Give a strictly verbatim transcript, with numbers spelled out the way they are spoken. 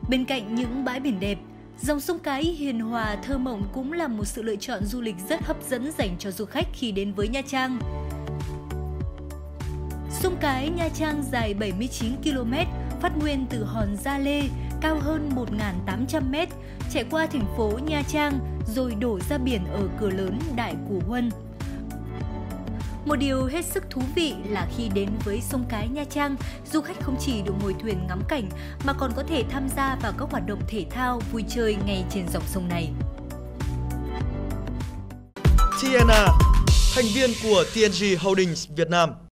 Bên cạnh những bãi biển đẹp, dòng sông Cái hiền hòa thơ mộng cũng là một sự lựa chọn du lịch rất hấp dẫn dành cho du khách khi đến với Nha Trang. Sông Cái Nha Trang dài bảy mươi chín ki lô mét, phát nguyên từ Hòn Gia Lê, cao hơn một nghìn tám trăm mét, chạy qua thành phố Nha Trang rồi đổ ra biển ở cửa lớn Đại Cù Huân. Một điều hết sức thú vị là khi đến với sông Cái Nha Trang, du khách không chỉ được ngồi thuyền ngắm cảnh mà còn có thể tham gia vào các hoạt động thể thao, vui chơi ngay trên dòng sông này. tê en a, thành viên của tê en giê Holdings Việt Nam.